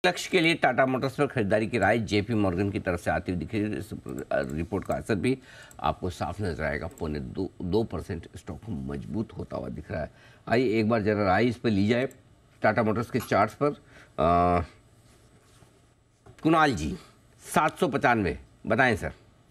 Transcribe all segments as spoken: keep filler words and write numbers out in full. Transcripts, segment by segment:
लक्ष्य के लिए टाटा मोटर्स पर खरीदारी की राय जेपी मॉर्गन की तरफ से आती हुई दिख रही है। इस रिपोर्ट का असर भी आपको साफ नजर आएगा। पौने दो दो परसेंट स्टॉक मजबूत होता हुआ दिख रहा है। आइए एक बार जरा राय इस पर ली जाए टाटा मोटर्स के चार्ट्स पर। आ, कुणाल जी सात सौ पचानवे बताएं सर।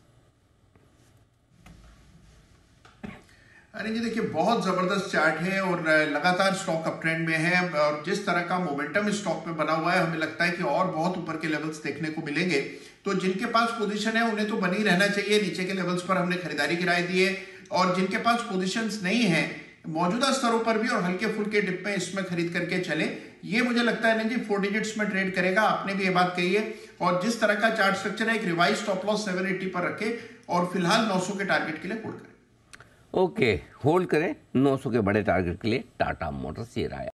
अरे जी देखिए, बहुत जबरदस्त चार्ट है और लगातार स्टॉक अप ट्रेंड में है और जिस तरह का मोमेंटम स्टॉक में बना हुआ है, हमें लगता है कि और बहुत ऊपर के लेवल्स देखने को मिलेंगे। तो जिनके पास पोजीशन है उन्हें तो बनी रहना चाहिए। नीचे के लेवल्स पर हमने खरीदारी की राय दी है और जिनके पास पोजीशंस नहीं है मौजूदा स्तरों पर भी और हल्के फुल्के डिप में इसमें खरीद करके चले। ये मुझे लगता है ना जी फोर डिजिट्स में ट्रेड करेगा। आपने भी ये बात कही है और जिस तरह का चार्ट स्ट्रक्चर है, एक revise stop loss seven eighty पर रखे और फिलहाल नौ सौ के टारगेट के लिए होल्ड करें। ओके, होल्ड करें नौ सौ के बड़े टारगेट के लिए टाटा मोटर्स। ये राय